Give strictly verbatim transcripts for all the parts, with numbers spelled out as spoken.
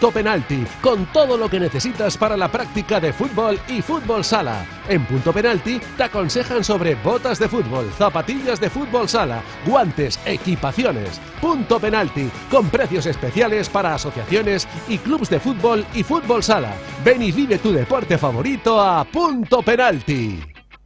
Punto Penalti, con todo lo que necesitas para la práctica de fútbol y fútbol sala. En Punto Penalti te aconsejan sobre botas de fútbol, zapatillas de fútbol sala, guantes, equipaciones. Punto Penalti, con precios especiales para asociaciones y clubes de fútbol y fútbol sala. Ven y vive tu deporte favorito a Punto Penalti.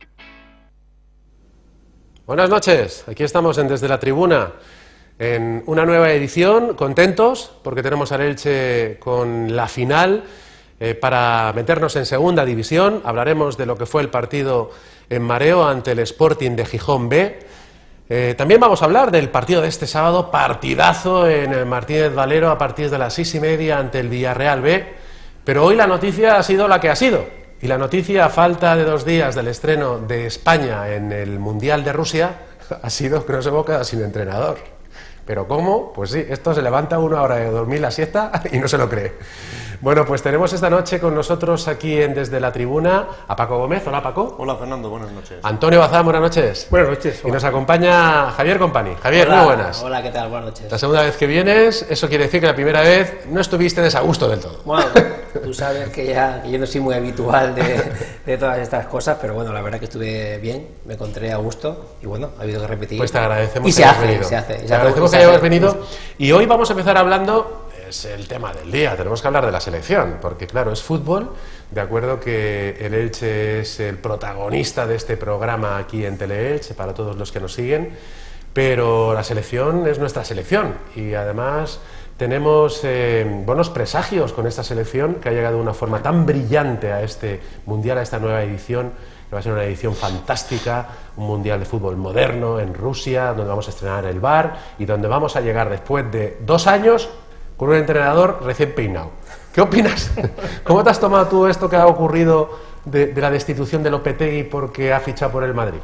Buenas noches, aquí estamos en Desde la Tribuna, en una nueva edición, contentos porque tenemos al Elche con la final eh, para meternos en segunda división. Hablaremos de lo que fue el partido en Mareo ante el Sporting de Gijón B. Eh, también vamos a hablar del partido de este sábado, partidazo en el Martínez Valero a partir de las seis y media ante el Villarreal B. Pero hoy la noticia ha sido la que ha sido. Y la noticia, a falta de dos días del estreno de España en el Mundial de Rusia, ha sido que nos hemos quedado sin entrenador. ¿Pero cómo? Pues sí, esto se levanta una hora de dormir la siesta y no se lo cree. Bueno, pues tenemos esta noche con nosotros aquí en Desde la Tribuna a Paco Gómez. Hola, Paco. Hola, Fernando, buenas noches. Antonio Bazán, buenas noches. Buenas noches. Hola. Y nos acompaña Javier Company. Javier, hola, muy buenas. Hola, ¿qué tal? Buenas noches. La segunda vez que vienes, eso quiere decir que la primera vez no estuviste desagusto del todo. Bueno, tú sabes que ya que yo no soy muy habitual de, de todas estas cosas, pero bueno, la verdad que estuve bien, me encontré a gusto y bueno, ha habido que repetir. Pues te agradecemos y que se hayas hace, venido. se hace, se te hace, agradecemos se que hayas hace. venido. Y hoy vamos a empezar hablando, es el tema del día, tenemos que hablar de la selección, porque claro, es fútbol, de acuerdo que el Elche es el protagonista de este programa aquí en Teleelche, para todos los que nos siguen, pero la selección es nuestra selección y además tenemos eh, buenos presagios con esta selección que ha llegado de una forma tan brillante a este Mundial, a esta nueva edición, que va a ser una edición fantástica, un Mundial de fútbol moderno en Rusia, donde vamos a estrenar el V A R y donde vamos a llegar después de dos años con un entrenador recién peinado. ¿Qué opinas? ¿Cómo te has tomado tú esto que ha ocurrido de, de la destitución de Lopetegui porque ha fichado por el Madrid?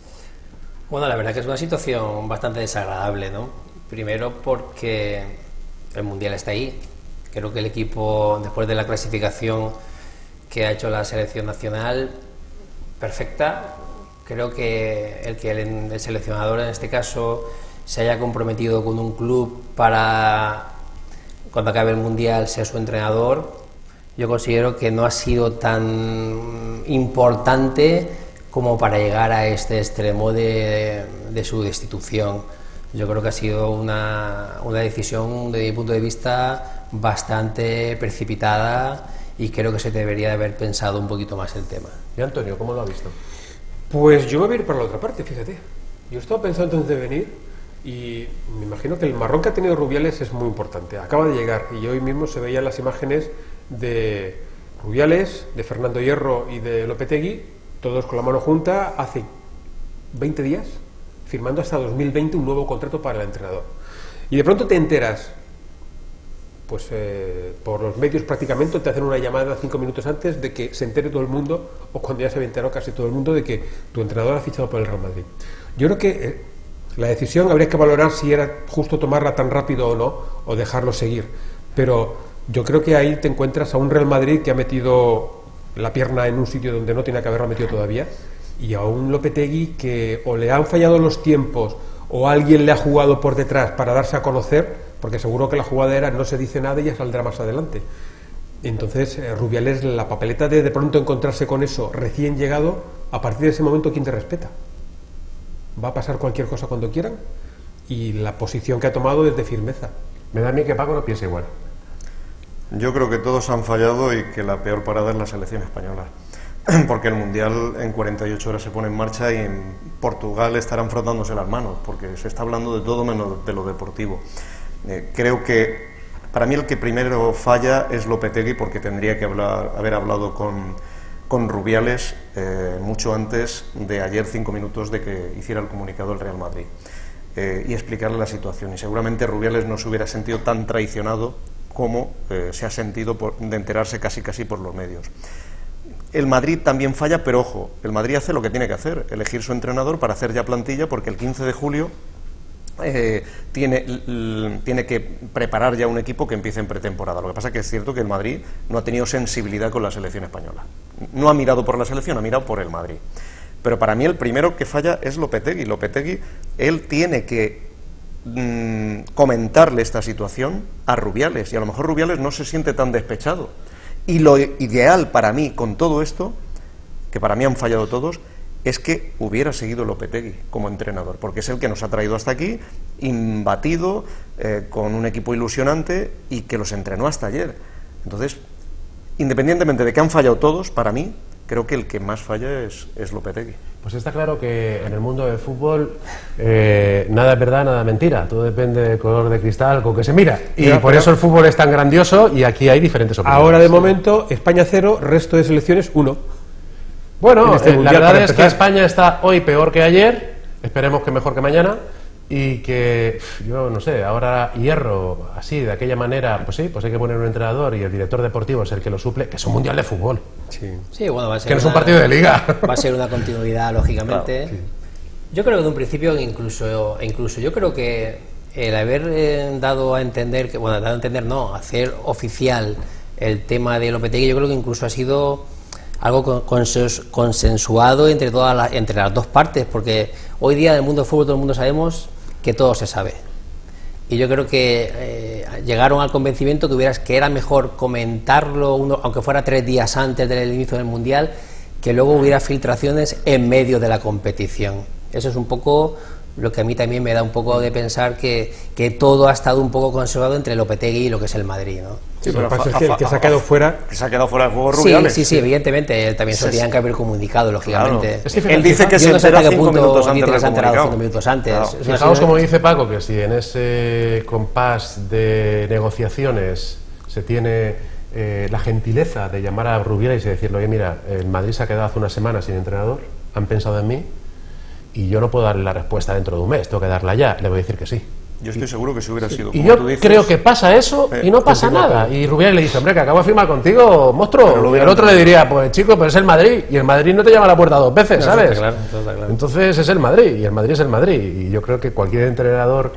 Bueno, la verdad que es una situación bastante desagradable, ¿no? Primero porque el Mundial está ahí. Creo que el equipo, después de la clasificación que ha hecho la selección nacional, perfecta. Creo que el que el, el seleccionador en este caso se haya comprometido con un club para, cuando acabe el Mundial, ser su entrenador, yo considero que no ha sido tan importante como para llegar a este extremo de, de su destitución. Yo creo que ha sido una, una decisión, desde mi punto de vista, bastante precipitada y creo que se debería de haber pensado un poquito más el tema. ¿Y Antonio, cómo lo ha visto? Pues yo me voy a ir por la otra parte, fíjate. Yo estaba pensando antes de venir y me imagino que el marrón que ha tenido Rubiales es muy importante. Acaba de llegar y hoy mismo se veían las imágenes de Rubiales, de Fernando Hierro y de Lopetegui, todos con la mano junta, hace veinte días, firmando hasta dos mil veinte un nuevo contrato para el entrenador. Y de pronto te enteras, pues eh, por los medios prácticamente, te hacen una llamada cinco minutos antes de que se entere todo el mundo, o cuando ya se había enterado casi todo el mundo, de que tu entrenador ha fichado por el Real Madrid. Yo creo que eh, la decisión habría que valorar si era justo tomarla tan rápido o no, o dejarlo seguir. Pero yo creo que ahí te encuentras a un Real Madrid que ha metido la pierna en un sitio donde no tiene que haberlo metido todavía, y a un Lopetegui que o le han fallado los tiempos o alguien le ha jugado por detrás para darse a conocer, porque seguro que la jugada era no se dice nada y ya saldrá más adelante. Entonces eh, Rubiales, la papeleta de de pronto encontrarse con eso recién llegado, a partir de ese momento, ¿quién te respeta? Va a pasar cualquier cosa cuando quieran, y la posición que ha tomado es de firmeza. Me da a mí que Paco no piensa igual. Yo creo que todos han fallado y que la peor parada es la selección española. Porque el Mundial en cuarenta y ocho horas se pone en marcha y en Portugal estarán frotándose las manos, porque se está hablando de todo menos de lo deportivo. Eh, creo que para mí el que primero falla es Lopetegui, porque tendría que hablar, haber hablado con, con Rubiales eh, mucho antes de ayer, cinco minutos de que hiciera el comunicado el Real Madrid, eh, y explicarle la situación. Y seguramente Rubiales no se hubiera sentido tan traicionado como eh, se ha sentido por, de enterarse casi casi por los medios. El Madrid también falla, pero ojo, el Madrid hace lo que tiene que hacer, elegir su entrenador para hacer ya plantilla, porque el quince de julio eh, tiene, l, tiene que preparar ya un equipo que empiece en pretemporada. Lo que pasa es que es cierto que el Madrid no ha tenido sensibilidad con la selección española. No ha mirado por la selección, ha mirado por el Madrid. Pero para mí el primero que falla es Lopetegui. Lopetegui, él tiene que mmm, comentarle esta situación a Rubiales, y a lo mejor Rubiales no se siente tan despechado. Y lo ideal para mí con todo esto, que para mí han fallado todos, es que hubiera seguido Lopetegui como entrenador, porque es el que nos ha traído hasta aquí, imbatido, eh, con un equipo ilusionante, y que los entrenó hasta ayer. Entonces, independientemente de que han fallado todos, para mí, creo que el que más falla es, es Lopetegui. Pues está claro que en el mundo del fútbol eh, nada es verdad, nada es mentira. Todo depende del color de cristal con que se mira. Y pero, por pero, eso el fútbol es tan grandioso y aquí hay diferentes opiniones. Ahora, de momento, España cero, resto de selecciones uno. Bueno, este la verdad es que España está hoy peor que ayer, esperemos que mejor que mañana, y que, yo no sé, ahora Hierro, así, de aquella manera, pues sí, pues hay que poner un entrenador y el director deportivo es el que lo suple, que es un mundial de fútbol. Sí, sí, bueno, va a ser que no es un una, partido de liga. Va a ser una continuidad, lógicamente. Claro, sí. Yo creo que de un principio, incluso, incluso yo creo que el haber eh, dado a entender, que bueno, dado a entender no, hacer oficial el tema de Lopetegui, yo creo que incluso ha sido algo consensuado entre todas las, entre las dos partes, porque hoy día en el mundo del fútbol todo el mundo sabemos que todo se sabe, y yo creo que eh, llegaron al convencimiento que, hubieras, que era mejor comentarlo uno, aunque fuera tres días antes del inicio del Mundial, que luego hubiera filtraciones en medio de la competición. Eso es un poco lo que a mí también me da un poco de pensar que, que todo ha estado un poco conservado entre Lopetegui y lo que es el Madrid, ¿no? Sí, pero lo que pasa es que el que se ha quedado fuera, que se ha quedado fuera del juego Rubiales. Sí, sí, sí, evidentemente también se lo tenían que haber comunicado, lógicamente. Claro. Es que él dice que se entera cinco minutos antes del comunicado. Cinco minutos antes. Claro. Fijaos como dice Paco, que si en ese compás de negociaciones se tiene eh, la gentileza de llamar a Rubiales y decirle, oye, mira, el Madrid se ha quedado hace una semana sin entrenador, han pensado en mí y yo no puedo darle la respuesta dentro de un mes, tengo que darla ya, le voy a decir que sí. Yo estoy seguro que si hubiera sido, y como yo tú dices, creo que pasa eso eh, y no pasa nada. Y Rubiales le dice, hombre, que acabo de firmar contigo, monstruo. Y el otro le diría, pues chico, pero es el Madrid. Y el Madrid no te llama a la puerta dos veces, no, ¿sabes? Está claro, está claro. Entonces es el Madrid, y el Madrid es el Madrid. Y yo creo que cualquier entrenador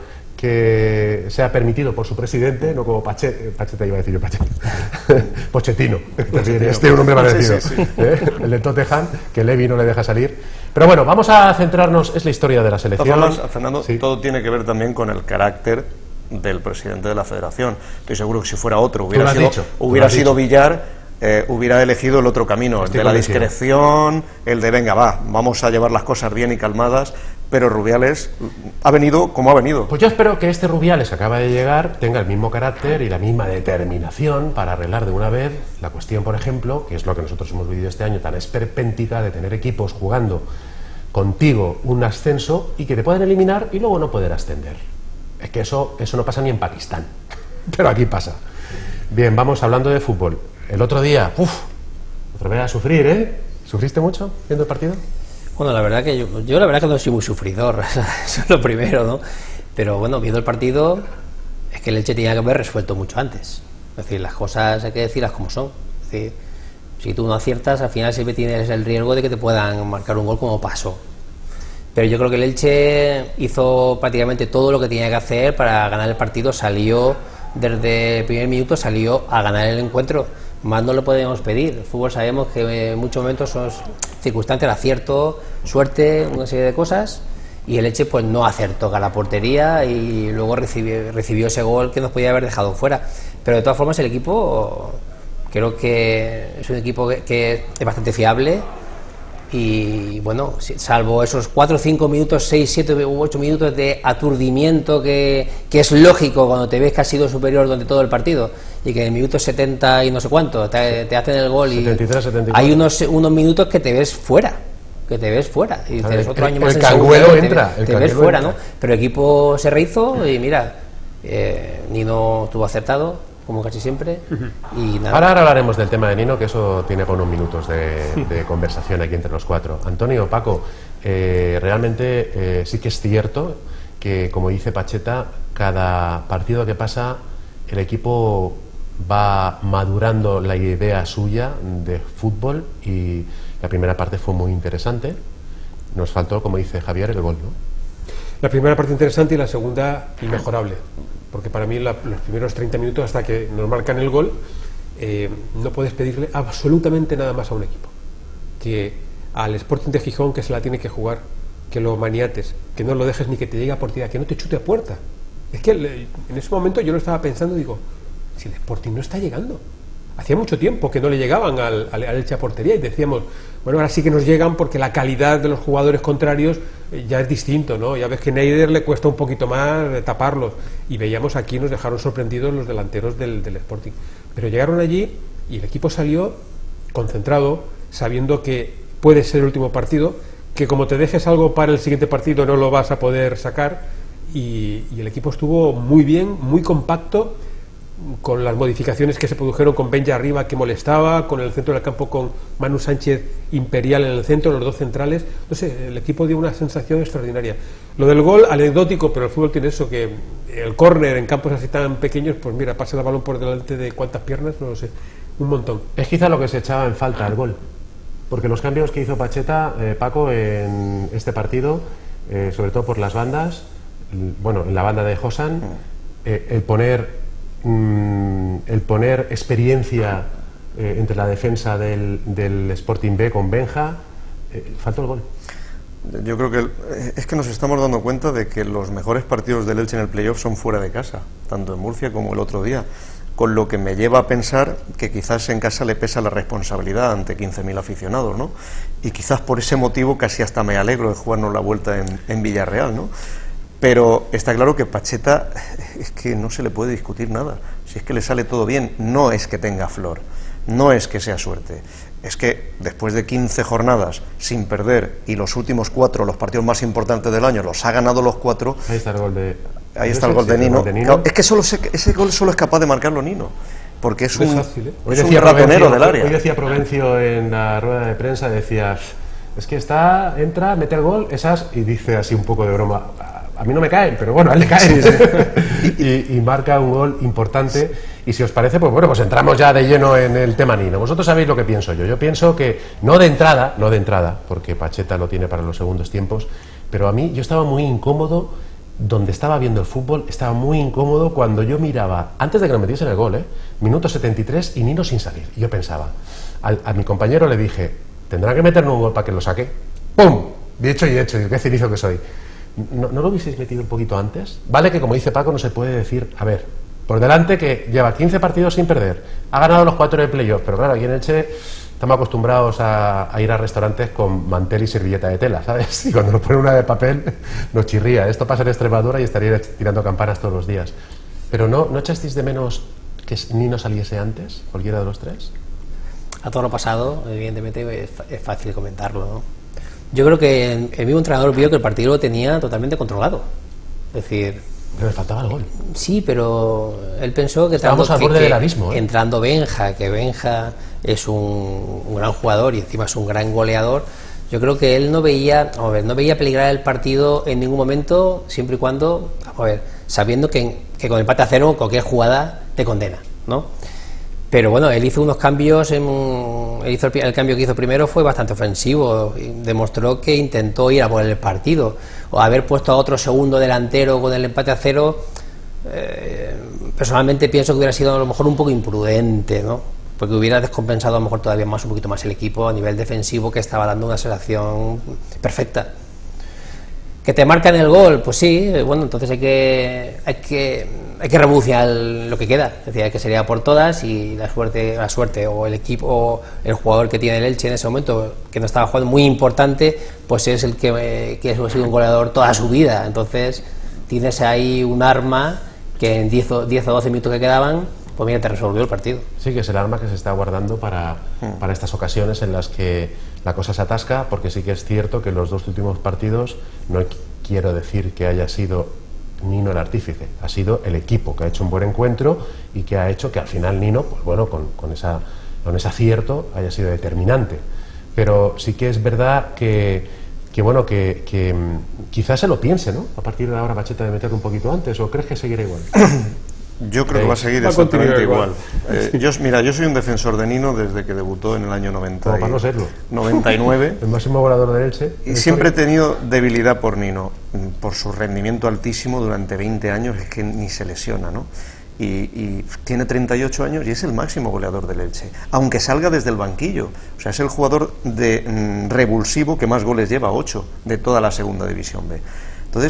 que sea permitido por su presidente, no como Pacheta, Pacheta iba a decir yo Pacheta, Pochettino, Pochettino. Este es un hombre parecido, sí, sí, sí. ¿Eh? El de Tottenham, que Levy no le deja salir. Pero bueno, vamos a centrarnos, es la historia de la selección. Formas, Fernando, sí. Todo tiene que ver también con el carácter del presidente de la federación. Estoy seguro que si fuera otro, hubiera sido, dicho, hubiera sido Villar, eh, hubiera elegido el otro camino, el de la discreción, el de venga, va, vamos a llevar las cosas bien y calmadas. Pero Rubiales ha venido como ha venido. Pues yo espero que este Rubiales que acaba de llegar tenga el mismo carácter y la misma determinación para arreglar de una vez la cuestión, por ejemplo, que es lo que nosotros hemos vivido este año, tan esperpéntica de tener equipos jugando contigo un ascenso y que te pueden eliminar y luego no poder ascender. Es que eso, eso no pasa ni en Pakistán, pero aquí pasa. Bien, vamos hablando de fútbol. El otro día, uff, otra vez a sufrir, ¿eh? ¿Sufriste mucho viendo el partido? Bueno, la verdad que yo, yo la verdad que no soy muy sufridor, eso es lo primero, ¿no? Pero bueno, viendo el partido, es que el Elche tenía que haber resuelto mucho antes. Es decir, las cosas hay que decirlas como son. Es decir, si tú no aciertas, al final siempre tienes el riesgo de que te puedan marcar un gol como pasó. Pero yo creo que el Elche hizo prácticamente todo lo que tenía que hacer para ganar el partido, salió desde el primer minuto, salió a ganar el encuentro. Más no lo podemos pedir. El fútbol sabemos que en muchos momentos son circunstancias de acierto, suerte, una serie de cosas, y el Elche pues no acertó a la portería y luego recibió, recibió ese gol que nos podía haber dejado fuera. Pero de todas formas el equipo creo que es un equipo que, que es bastante fiable y bueno, salvo esos cuatro o cinco minutos, seis, siete u ocho minutos de aturdimiento que, que es lógico cuando te ves que has sido superior durante todo el partido y que en el minuto setenta y no sé cuánto te, te hacen el gol y setenta y tres, setenta y cuatro. Hay unos, unos minutos que te ves fuera, que te ves fuera y dices, otro año el, más el en canguelo segundo, entra, te, el te ves fuera, entra. ¿no? Pero el equipo se rehizo y mira, eh, Nino estuvo acertado como casi siempre. Y nada. Ahora, ahora hablaremos del tema de Nino, que eso tiene por unos minutos de, de conversación aquí entre los cuatro. Antonio, Paco, eh, realmente eh, sí que es cierto que, como dice Pacheta, cada partido que pasa el equipo va madurando la idea suya de fútbol y la primera parte fue muy interesante. Nos faltó, como dice Javier, el gol, ¿no? La primera parte interesante y la segunda inmejorable, porque para mí la, los primeros treinta minutos hasta que nos marcan el gol eh, no puedes pedirle absolutamente nada más a un equipo que al Sporting de Gijón, que se la tiene que jugar, que lo maniates, que no lo dejes ni que te llegue a portería, que no te chute a puerta, Es que en ese momento yo lo estaba pensando, digo, si el Sporting no está llegando. Hacía mucho tiempo que no le llegaban al, al, al Elche a portería y decíamos, bueno, ahora sí que nos llegan porque la calidad de los jugadores contrarios eh, ya es distinto, ¿no? Ya ves que Neider le cuesta un poquito más eh, taparlos, y veíamos aquí, nos dejaron sorprendidos los delanteros del, del Sporting. Pero llegaron allí y el equipo salió concentrado, sabiendo que puede ser el último partido, que como te dejes algo para el siguiente partido no lo vas a poder sacar, y, y el equipo estuvo muy bien, muy compacto, con las modificaciones que se produjeron con Benja arriba, que molestaba, con el centro del campo con Manu Sánchez imperial en el centro, los dos centrales. No sé, el equipo dio una sensación extraordinaria. Lo del gol, anecdótico, pero el fútbol tiene eso, que el córner en campos así tan pequeños, pues mira, pasa el balón por delante de cuántas piernas, no lo sé, un montón. Es quizá lo que se echaba en falta, el gol, porque los cambios que hizo Pacheta, eh, Paco, en este partido, eh, sobre todo por las bandas, bueno, en la banda de Josan, eh, el poner el poner experiencia eh, entre la defensa del, del Sporting B con Benja, eh, faltó el gol. Yo creo que es que nos estamos dando cuenta de que los mejores partidos del Elche en el playoff son fuera de casa, tanto en Murcia como el otro día, con lo que me lleva a pensar que quizás en casa le pesa la responsabilidad ante quince mil aficionados, ¿no? Y quizás por ese motivo casi hasta me alegro de jugarnos la vuelta en, en Villarreal, ¿no? Pero está claro que Pacheta es que no se le puede discutir nada. Si es que le sale todo bien, no es que tenga flor, no es que sea suerte. Es que después de quince jornadas sin perder y los últimos cuatro, los partidos más importantes del año, los ha ganado los cuatro. Ahí está el gol de, ahí está el gol de Nino. Claro, es que solo se, ese gol solo es capaz de marcarlo Nino, porque es un, es fácil, ¿eh? Hoy es decía un ratonero Provencio, del área. Hoy decía Provencio en la rueda de prensa, decía, es que está, entra, mete el gol, esas, y dice así un poco de broma, a mí no me caen, pero bueno, a él le caen. Sí, sí. y, y marca un gol importante. Y si os parece, pues bueno, pues entramos ya de lleno en el tema Nino. Vosotros sabéis lo que pienso yo. Yo pienso que, no de entrada, no de entrada, porque Pacheta lo tiene para los segundos tiempos, pero a mí yo estaba muy incómodo donde estaba viendo el fútbol, estaba muy incómodo cuando yo miraba, antes de que lo metiesen el gol, ¿eh? Minuto setenta y tres y Nino sin salir. Y yo pensaba, a, a mi compañero le dije, tendrá que meterme un gol para que lo saque. ¡Pum! Dicho y hecho, y qué cinizo que soy. ¿No, ¿No lo hubieseis metido un poquito antes? Vale que, como dice Paco, no se puede decir, a ver, por delante que lleva quince partidos sin perder, ha ganado los cuatro de playoff, pero claro, aquí en Elche estamos acostumbrados a, a ir a restaurantes con mantel y servilleta de tela, ¿sabes? Y cuando nos ponen una de papel nos chirría. Esto pasa en Extremadura y estaría tirando campanas todos los días. Pero ¿no, no echasteis de menos que Nino saliese antes, cualquiera de los tres? A todo lo pasado, evidentemente, es, es fácil comentarlo, ¿no? Yo creo que el, el mismo entrenador vio que el partido lo tenía totalmente controlado. Es decir... Pero le faltaba el gol. Sí, pero él pensó que... Estábamos al borde del abismo, ¿eh? Entrando Benja, que Benja es un, un gran jugador y encima es un gran goleador, yo creo que él no veía, a ver, no veía peligrar el partido en ningún momento, siempre y cuando, a ver, sabiendo que, que con empate a cero cualquier jugada te condena, ¿no? Pero bueno, él hizo unos cambios, en, él hizo el, el cambio que hizo primero fue bastante ofensivo, demostró que intentó ir a por el partido, o haber puesto a otro segundo delantero con el empate a cero, eh, personalmente pienso que hubiera sido a lo mejor un poco imprudente, ¿no? Porque hubiera descompensado a lo mejor todavía más, un poquito más el equipo a nivel defensivo, que estaba dando una sensación perfecta. ¿Que te marcan el gol? Pues sí, bueno, entonces hay que hay que hay que rebuciar lo que queda, es decir, hay que salir a por todas, y la suerte la suerte o el equipo o el jugador que tiene el Elche en ese momento, que no estaba jugando muy importante, pues es el que, que ha sido un goleador toda su vida. Entonces tienes ahí un arma que en diez o doce minutos que quedaban, pues mira, te resolvió el partido. Sí, que es el arma que se está guardando para, para estas ocasiones en las que la cosa se atasca, porque sí que es cierto que en los dos últimos partidos, no quiero decir que haya sido Nino el artífice, ha sido el equipo que ha hecho un buen encuentro y que ha hecho que al final Nino, pues bueno, con, con, esa, con ese acierto haya sido determinante. Pero sí que es verdad que, que bueno, que, que quizás se lo piense, ¿no? A partir de ahora Pacheta de meter un poquito antes, ¿o crees que seguirá igual? Yo creo que va a seguir exactamente igual. igual. Eh, yo, mira, yo soy un defensor de Nino desde que debutó en el año noventa y, para no serlo. noventa y nueve. El máximo goleador de Elche. Y siempre he tenido debilidad por Nino, por su rendimiento altísimo durante veinte años, es que ni se lesiona, ¿no? Y, y tiene treinta y ocho años y es el máximo goleador del Elche, aunque salga desde el banquillo. O sea, es el jugador de mm, revulsivo que más goles lleva, ocho, de toda la segunda división B. Entonces,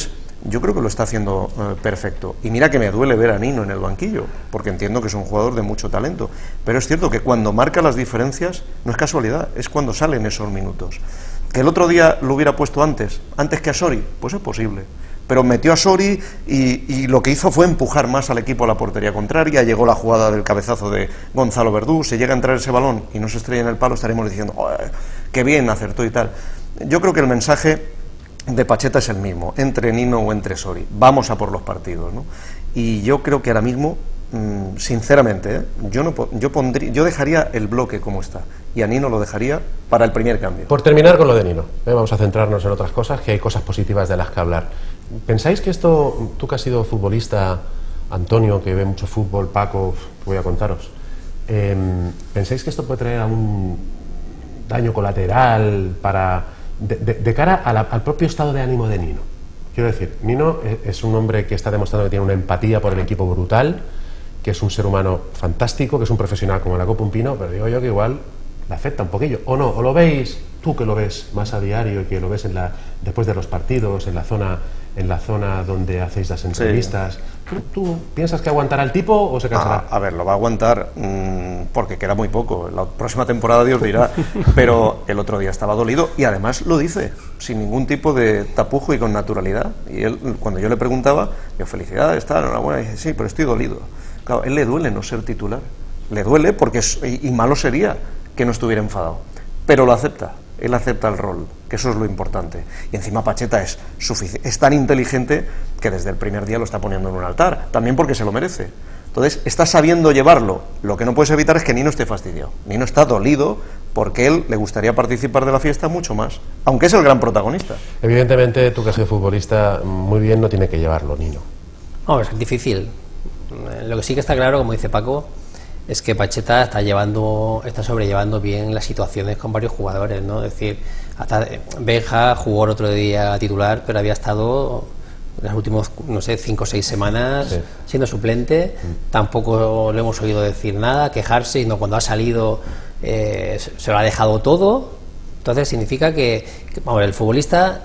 yo creo que lo está haciendo eh, perfecto. Y mira que me duele ver a Nino en el banquillo, porque entiendo que es un jugador de mucho talento, pero es cierto que cuando marca las diferencias no es casualidad, es cuando salen esos minutos. Que el otro día lo hubiera puesto antes, antes que a Sori, pues es posible. Pero metió a Sori y, y lo que hizo fue empujar más al equipo a la portería contraria. Llegó la jugada del cabezazo de Gonzalo Verdú. Si llega a entrar ese balón y no se estrella en el palo, estaremos diciendo, oh, qué bien acertó y tal. Yo creo que el mensaje de Pacheta es el mismo, entre Nino o entre Sori. Vamos a por los partidos, ¿no? Y yo creo que ahora mismo, mmm, sinceramente, ¿eh? yo, no, yo, pondría, yo dejaría el bloque como está. Y a Nino lo dejaría para el primer cambio. Por terminar con lo de Nino, ¿eh? vamos a centrarnos en otras cosas, que hay cosas positivas de las que hablar. ¿Pensáis que esto, tú que has sido futbolista, Antonio, que ve mucho fútbol, Paco, voy a contaros, eh, ¿pensáis que esto puede traer algún daño colateral para de, de, de cara a la, al propio estado de ánimo de Nino? Quiero decir, Nino es un hombre que está demostrando que tiene una empatía por el equipo brutal, que es un ser humano fantástico, que es un profesional como la Copa Un Pino, pero digo yo que igual le afecta un poquillo, ¿o no? ¿O lo veis, tú que lo ves más a diario y que lo ves en la, después de los partidos, en la zona, en la zona donde hacéis las entrevistas? Sí. ¿Tú, ¿Tú piensas que aguantará el tipo o se cansará? Ah, a ver, lo va a aguantar mmm, porque queda muy poco. La próxima temporada Dios dirá, pero el otro día estaba dolido y además lo dice, sin ningún tipo de tapujo y con naturalidad. Y él, cuando yo le preguntaba, yo, felicidades, tal, enhorabuena, y dice, sí, pero estoy dolido. Claro, a él le duele no ser titular. Le duele porque, es, y, y malo sería que no estuviera enfadado, pero lo acepta, él acepta el rol, que eso es lo importante. Y encima Pacheta es, es tan inteligente que desde el primer día lo está poniendo en un altar, también porque se lo merece. Entonces está sabiendo llevarlo. Lo que no puedes evitar es que Nino esté fastidiado. Nino está dolido porque él le gustaría participar de la fiesta mucho más, aunque es el gran protagonista. Evidentemente, tú que has sido futbolista, muy bien no tiene que llevarlo Nino. No, es difícil. Lo que sí que está claro, como dice Paco, es que Pacheta está llevando, está sobrellevando bien las situaciones con varios jugadores, ¿no? Es decir, hasta Benja jugó el otro día titular, pero había estado las últimas, no sé, cinco o seis semanas sí. siendo suplente. Mm. Tampoco le hemos oído decir nada, quejarse, y no, cuando ha salido eh, se lo ha dejado todo. Entonces significa que, que vamos, el futbolista,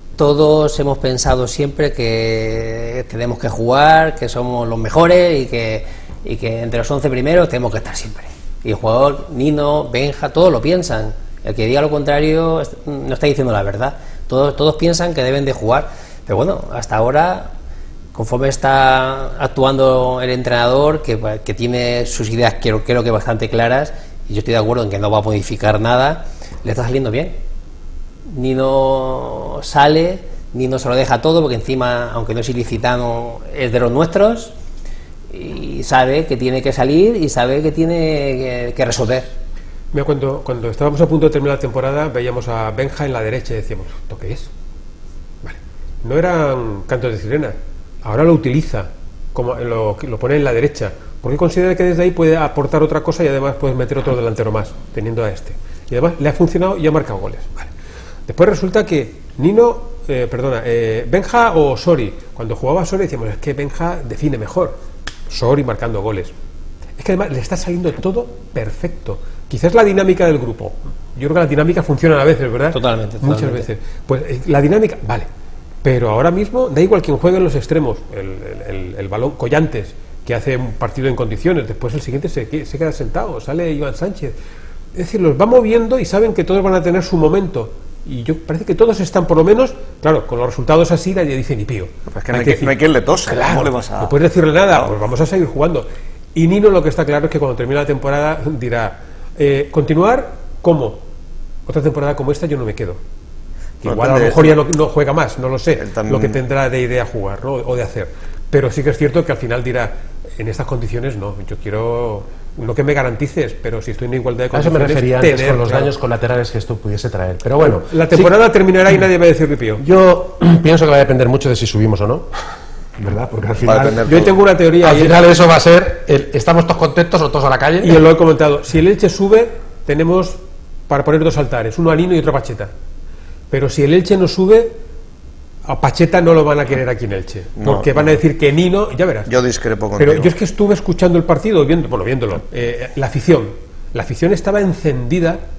todos hemos pensado siempre que tenemos que jugar, que somos los mejores y que y que entre los once primeros tenemos que estar siempre. Y el jugador, Nino, Benja, todos lo piensan. El que diga lo contrario no está diciendo la verdad. Todos, todos piensan que deben de jugar. Pero bueno, hasta ahora, conforme está actuando el entrenador, que, que tiene sus ideas creo, creo que bastante claras, y yo estoy de acuerdo en que no va a modificar nada, le está saliendo bien. Nino sale, Nino se lo deja todo, porque encima, aunque no es ilicitano, es de los nuestros, y sabe que tiene que salir y sabe que tiene que, que resolver. Mira, cuando, cuando estábamos a punto de terminar la temporada, veíamos a Benja en la derecha y decíamos, ¿esto qué es? Vale. No eran cantos de sirena, ahora lo utiliza, como lo, lo pone en la derecha, porque considera que desde ahí puede aportar otra cosa y además puedes meter otro delantero más, teniendo a este. Y además le ha funcionado y ha marcado goles. Vale. Después resulta que Nino, eh, perdona, eh, Benja o Sori, cuando jugaba Sori decíamos, es que Benja define mejor. Sori marcando goles. Es que además le está saliendo todo perfecto. Quizás la dinámica del grupo. Yo creo que la dinámica funciona a veces, ¿verdad? Totalmente. Muchas totalmente. veces. Pues la dinámica, vale. Pero ahora mismo da igual quien juegue en los extremos. El, el, el, el balón Collantes, que hace un partido en condiciones. Después el siguiente se, se queda sentado. Sale Iván Sánchez. Es decir, los va moviendo y saben que todos van a tener su momento. Y yo parece que todos están, por lo menos, claro, con los resultados así, nadie dice ni pío. Es que no hay, que, decir, no hay quien le tose, claro, ¿cómo le vas a...? No puedes decirle nada, pues vamos a seguir jugando. Y Nino lo que está claro es que cuando termine la temporada dirá, eh, continuar, ¿cómo? Otra temporada como esta yo no me quedo. No, igual a lo mejor ya no, no juega más, no lo sé, también... lo que tendrá de idea jugar, ¿no? O de hacer. Pero sí que es cierto que al final dirá, en estas condiciones no, yo quiero... No que me garantices, pero si estoy en igualdad de condiciones... A eso me refería antes, tener, con los claro. daños colaterales que esto pudiese traer. Pero bueno... La temporada sí, terminará y nadie va a decir ripio. Yo pienso que va a depender mucho de si subimos o no, ¿verdad? Porque al final... Yo tengo una teoría... Al final eso va a ser... El, ¿estamos todos contentos o todos a la calle? Y yo lo he comentado. Si el Elche sube, tenemos para poner dos altares, uno a Nino y otro a Pacheta. Pero si el Elche no sube... A Pacheta no lo van a querer aquí en Elche, porque no, van a decir que Nino, ya verás. Yo discrepo contigo. Pero yo es que estuve escuchando el partido, viendo, bueno, viéndolo, eh, la afición. La afición estaba encendida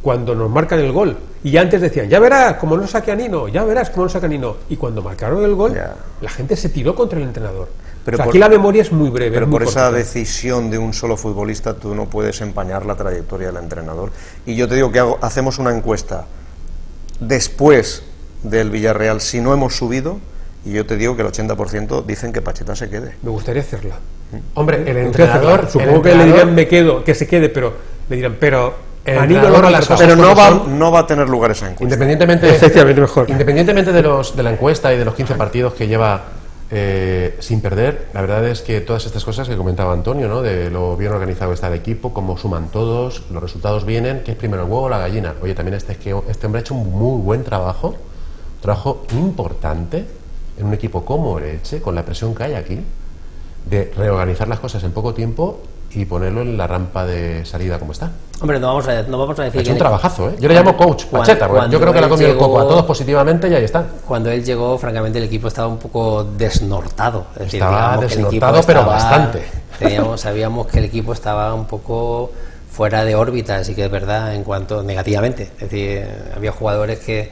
cuando nos marcan el gol. Y antes decían, ya verás cómo no saque a Nino, ya verás cómo no saque a Nino. Y cuando marcaron el gol, ya. la gente se tiró contra el entrenador. Pero o sea, por, aquí la memoria es muy breve. Pero muy por esa cortita. decisión de un solo futbolista tú no puedes empañar la trayectoria del entrenador. Y yo te digo que hago, hacemos una encuesta después del Villarreal, si no hemos subido, y yo te digo que el ochenta por ciento dicen que Pacheta se quede. Me gustaría hacerla. Hombre, el Me gustaría entrenador... hacerla. Supongo el que le entrenador- dirán me quedo, que se quede, pero le dirán, pero El a Nino entrenador lo a las contratamos. cosas Pero no como va, son. no va a tener lugar esa encuesta. Independientemente, Efectivamente, mejor. independientemente de, los, de la encuesta y de los quince partidos que lleva eh, sin perder, la verdad es que todas estas cosas que comentaba Antonio, ¿no? De lo bien organizado que está el equipo, cómo suman todos, los resultados vienen, que es primero el huevo o la gallina. Oye, también este, es que este hombre ha hecho un muy buen trabajo, un trabajo importante en un equipo como Elche, con la presión que hay aquí, de reorganizar las cosas en poco tiempo y ponerlo en la rampa de salida como está. Hombre, no vamos a, no vamos a Ha decir hecho que un el- trabajazo, ¿eh? Yo le llamo coach Cuando- Pacheta, porque cuando yo creo que le ha él comido el coco a llegó- todos positivamente y ahí está. Cuando él llegó, francamente, el equipo estaba un poco desnortado. Es decir, Estaba digamos que el equipo desnortado, pero estaba- bastante. teníamos- sabíamos que el equipo estaba un poco fuera de órbita, así que es verdad, en cuanto negativamente. Es decir, había jugadores que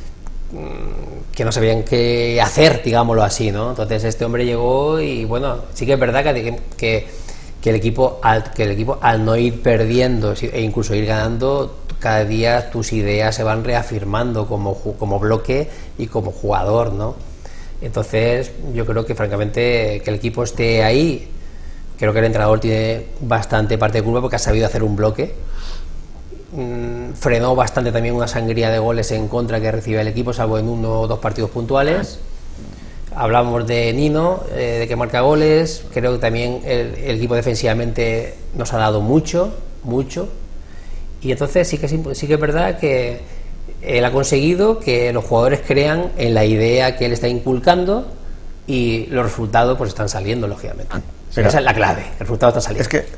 mm, que no sabían qué hacer, digámoslo así, ¿no? Entonces este hombre llegó y bueno, sí que es verdad que, que, que el equipo al, que el equipo al no ir perdiendo e incluso ir ganando, cada día tus ideas se van reafirmando como, como bloque y como jugador, ¿no? Entonces yo creo que francamente que el equipo esté ahí, creo que el entrenador tiene bastante parte de culpa porque ha sabido hacer un bloque. Mm, frenó bastante también una sangría de goles en contra que recibía el equipo, salvo en uno o dos partidos puntuales. Hablamos de Nino, eh, de que marca goles. Creo que también el, el equipo defensivamente nos ha dado mucho, mucho. Y entonces sí que es, sí que es verdad que él ha conseguido que los jugadores crean en la idea que él está inculcando y los resultados pues están saliendo, lógicamente. Mira, esa es la clave, el resultado está saliendo. Es que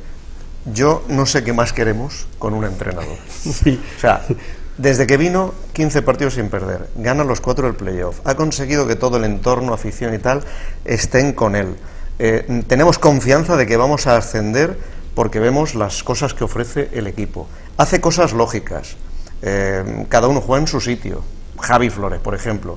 yo no sé qué más queremos con un entrenador. Sí. O sea, desde que vino, quince partidos sin perder, gana los cuatro del playoff, ha conseguido que todo el entorno, afición y tal, estén con él. Eh, tenemos confianza de que vamos a ascender porque vemos las cosas que ofrece el equipo. Hace cosas lógicas, eh, cada uno juega en su sitio. Javi Flores, por ejemplo.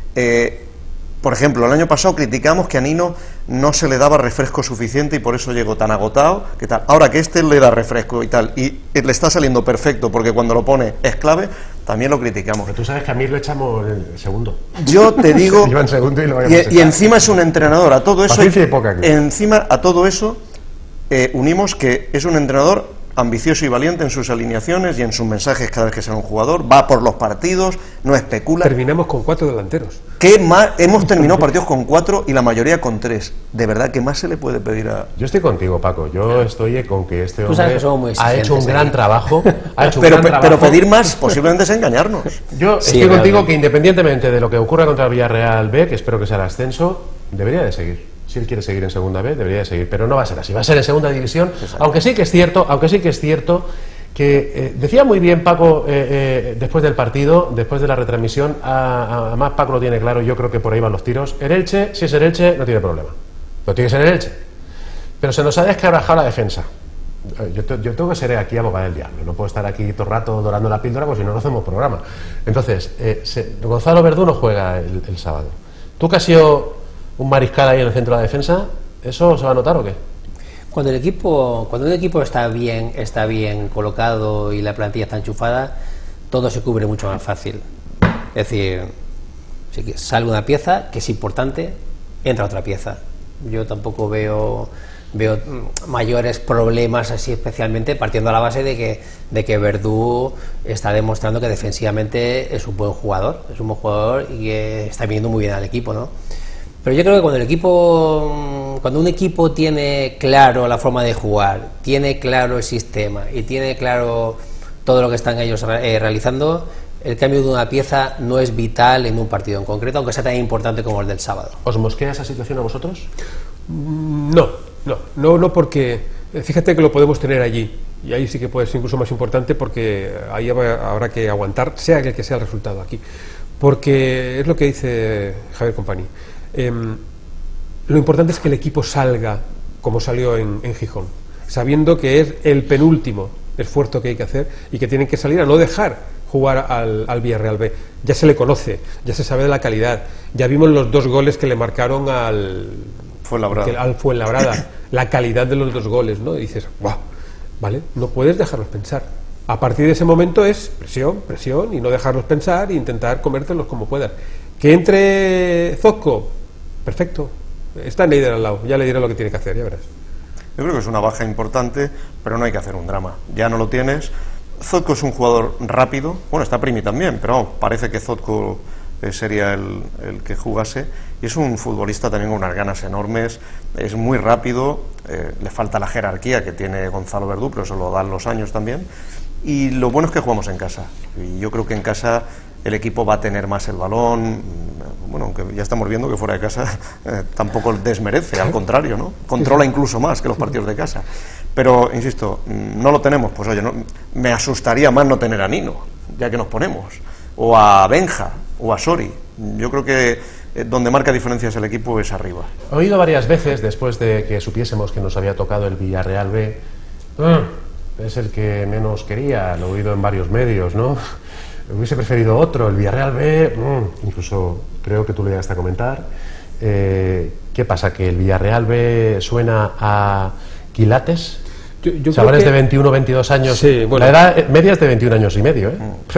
Eh, Por ejemplo, el año pasado criticamos que a Nino no se le daba refresco suficiente y por eso llegó tan agotado, que tal. Ahora que este le da refresco y tal, y le está saliendo perfecto porque cuando lo pone es clave, también lo criticamos. Pero tú sabes que a mí lo echamos el segundo. Yo te digo, Iba en segundo y lo habíamos y, y echado. encima es un entrenador, a todo eso, Paciencia y poca aquí. encima a todo eso eh, unimos que es un entrenador ambicioso y valiente en sus alineaciones y en sus mensajes cada vez que sale un jugador, va por los partidos, no especula. Terminamos con cuatro delanteros. ¿Qué más? Hemos terminado partidos con cuatro y la mayoría con tres. De verdad, ¿qué más se le puede pedir a...? Yo estoy contigo, Paco. Yo estoy con que este Tú sabes hombre que somos muy ha exigentes, hecho un ¿eh? gran trabajo. Ha hecho un Pero, gran pe- trabajo. pero pedir más posiblemente es engañarnos. Yo Sí, estoy contigo realmente. que independientemente de lo que ocurra contra el Villarreal B, que espero que sea el ascenso, debería de seguir. Si él quiere seguir en segunda B, debería de seguir. Pero no va a ser así. Va a ser en segunda división. Aunque sí que es cierto, aunque sí que es cierto que eh, decía muy bien Paco eh, eh, después del partido, después de la retransmisión, a- a- además Paco lo tiene claro, yo creo que por ahí van los tiros. El Elche, si es el Elche, no tiene problema. Pero tiene que ser el Elche. Pero se nos ha descarajado la defensa. Eh, Yo, te- yo tengo que ser aquí abogado del diablo, no puedo estar aquí todo el rato dorando la píldora, porque si no, no hacemos programa. Entonces, eh, se- Gonzalo Verdú no juega el, el sábado. ¿Tú que has sido un mariscal ahí en el centro de la defensa, eso se va a notar o qué? Cuando el equipo, cuando un equipo está bien, está bien colocado y la plantilla está enchufada, todo se cubre mucho más fácil. Es decir, si que sale una pieza que es importante, entra otra pieza. Yo tampoco veo veo mm, mayores problemas así, especialmente partiendo a la base de que de que Verdú está demostrando que defensivamente es un buen jugador, es un buen jugador y que está viniendo muy bien al equipo, ¿no? Pero yo creo que cuando el equipo, cuando un equipo tiene claro la forma de jugar, tiene claro el sistema y tiene claro todo lo que están ellos eh, realizando, el cambio de una pieza no es vital en un partido en concreto, aunque sea tan importante como el del sábado. ¿Os mosquea esa situación a vosotros? No, no, no, no porque eh, fíjate que lo podemos tener allí y ahí sí que puede ser incluso más importante porque ahí habrá habrá que aguantar, sea el que sea el resultado aquí, porque es lo que dice Javier Company. Eh, lo importante es que el equipo salga como salió en, en Gijón, sabiendo que es el penúltimo esfuerzo que hay que hacer y que tienen que salir a no dejar jugar al, al Villarreal B. Ya se le conoce, ya se sabe de la calidad, ya vimos los dos goles que le marcaron al Fuenlabrada, que, al Fuenlabrada la calidad de los dos goles, ¿no? Y dices, ¡guau! ¿Vale? No puedes dejarlos pensar. A partir de ese momento es presión, presión, y no dejarlos pensar e intentar comértelos como puedas. Que entre Zocco, perfecto, está Neider al lado, ya le diré lo que tiene que hacer, ya verás. Yo creo que es una baja importante, pero no hay que hacer un drama. Ya no lo tienes. Zocco es un jugador rápido, bueno, está Primi también, pero vamos, parece que Zocco eh, sería el, el que jugase, y es un futbolista también con unas ganas enormes, es muy rápido, eh, le falta la jerarquía que tiene Gonzalo Verdú, pero eso lo dan los años también, y lo bueno es que jugamos en casa, y yo creo que en casa el equipo va a tener más el balón, bueno, aunque ya estamos viendo que fuera de casa eh, tampoco desmerece, al contrario, ¿no? Controla incluso más que los partidos de casa. Pero, insisto, no lo tenemos, pues oye, no, me asustaría más no tener a Nino, ya que nos ponemos, o a Benja, o a Sori. Yo creo que eh, donde marca diferencias el equipo es arriba. He oído varias veces, después de que supiésemos que nos había tocado el Villarreal B, mm, es el que menos quería, lo he oído en varios medios, ¿no? Hubiese preferido otro, el Villarreal B, mmm, incluso creo que tú lo llegaste a comentar. Eh, ¿Qué pasa? ¿Que el Villarreal B suena a quilates? Yo, yo Chavales creo que... de veintiuno, veintidós años. Sí, bueno. La edad media es de veintiún años y medio, ¿eh?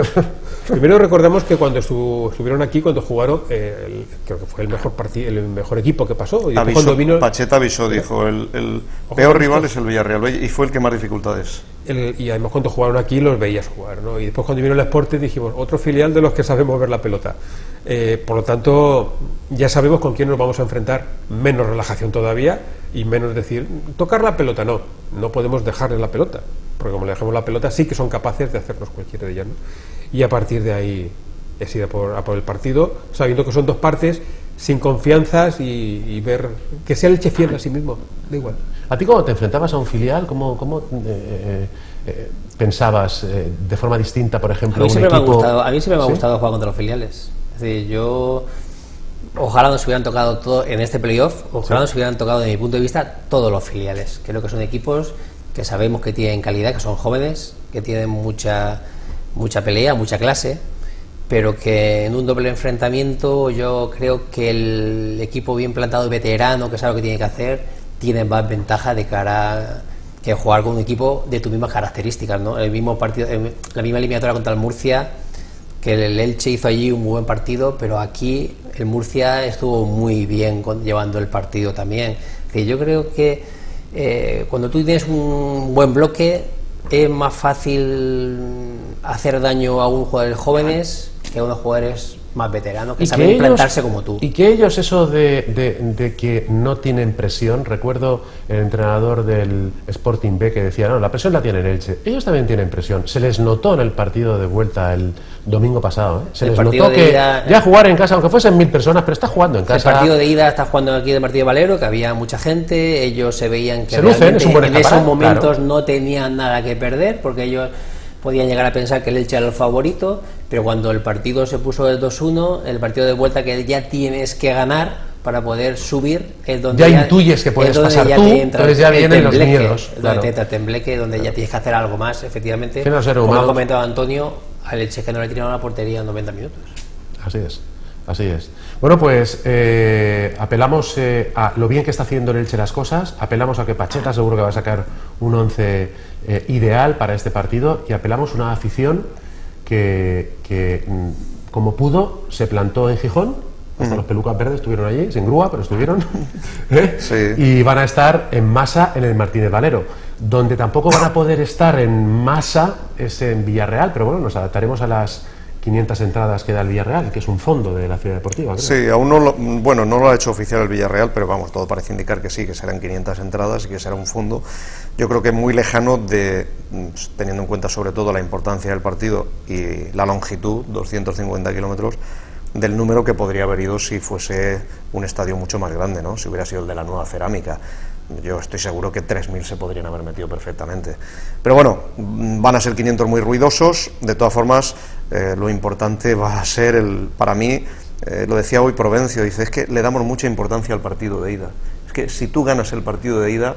Primero recordamos que cuando estuvo, estuvieron aquí, cuando jugaron, eh, el, creo que fue el mejor partido, el mejor equipo que pasó. Y avisó, cuando vino, Pacheta avisó, dijo, el, el peor rival es el Villarreal B, y fue el que más dificultades. El, y además cuando jugaron aquí los veías jugar, ¿no? Y después cuando vino el Sporting dijimos, otro filial de los que sabemos ver la pelota. Eh, por lo tanto, ya sabemos con quién nos vamos a enfrentar. Menos relajación todavía y menos decir, tocar la pelota, no. No podemos dejarles la pelota, porque como le dejamos la pelota sí que son capaces de hacernos cualquiera de ellas, ¿no? Y a partir de ahí es ir a por, a por el partido, sabiendo que son dos partes, sin confianzas y, y ver que sea el Elche fiel a sí mismo, da igual. ¿A ti cuando te enfrentabas a un filial, cómo, cómo eh, eh, pensabas eh, de forma distinta, por ejemplo, a mí un siempre equipo? Me ha gustado, a mí siempre me ha ¿Sí? gustado jugar contra los filiales. Es decir, yo... Ojalá nos hubieran tocado todo en este playoff, ojalá sí. nos hubieran tocado, desde mi punto de vista, todos los filiales. Creo que son equipos que sabemos que tienen calidad, que son jóvenes, que tienen mucha, mucha pelea, mucha clase, pero que en un doble enfrentamiento yo creo que el equipo bien plantado y veterano, que sabe lo que tiene que hacer, tiene más ventaja de cara a que jugar con un equipo de tus mismas características, ¿no? El mismo partido, la misma eliminatoria contra el Murcia, que el Elche hizo allí un muy buen partido, pero aquí el Murcia estuvo muy bien con, llevando el partido también. Que yo creo que eh, cuando tú tienes un buen bloque es más fácil hacer daño a unos jugadores jóvenes que a unos jugadores más veteranos que saben implantarse como tú. Y que ellos, eso de, de, de que no tienen presión, recuerdo el entrenador del Sporting B que decía, no, la presión la tiene el Elche, ellos también tienen presión, se les notó en el partido de vuelta el domingo pasado, ¿eh? Se el les notó que ida, ya jugar en casa, aunque fuesen mil personas, pero está jugando en casa. El partido de ida está jugando aquí de Martínez Valero, que había mucha gente, ellos se veían que se lucen, es un buen en esos momentos claro. no tenían nada que perder, porque ellos podían llegar a pensar que el Elche era el favorito, pero cuando el partido se puso el dos uno, el partido de vuelta que ya tienes que ganar para poder subir, es donde ya, ya intuyes que puedes pasar tú, entonces ya vienen los miedos. Donde Claro. te entra el tembleque, donde claro. ya tienes que hacer algo más, efectivamente. Como humanos. Ha comentado Antonio, al Elche que no le tiraron a la portería en noventa minutos. Así es, así es. Bueno, pues eh, apelamos eh, a lo bien que está haciendo el Elche las cosas, apelamos a que Pacheta seguro que va a sacar un once eh, ideal para este partido y apelamos a una afición que, que como pudo se plantó en Gijón, hasta uh-huh. los pelucas verdes estuvieron allí, sin grúa, pero estuvieron, ¿eh? Sí. Y van a estar en masa en el Martínez Valero. Donde tampoco van a poder estar en masa es en Villarreal, pero bueno, nos adaptaremos a las quinientas entradas que da el Villarreal, que es un fondo de la ciudad deportiva, creo. Sí, aún no lo, bueno, no lo ha hecho oficial el Villarreal, pero vamos, todo parece indicar que sí, que serán quinientas entradas y que será un fondo. Yo creo que muy lejano de, teniendo en cuenta sobre todo la importancia del partido y la longitud, doscientos cincuenta kilómetros, del número que podría haber ido si fuese un estadio mucho más grande, ¿no? Si hubiera sido el de la Nueva Cerámica. Yo estoy seguro que tres mil se podrían haber metido perfectamente. Pero bueno, van a ser quinientos muy ruidosos. De todas formas, eh, lo importante va a ser, el, para mí, eh, lo decía hoy Provencio, dice, es que le damos mucha importancia al partido de ida. Es que si tú ganas el partido de ida,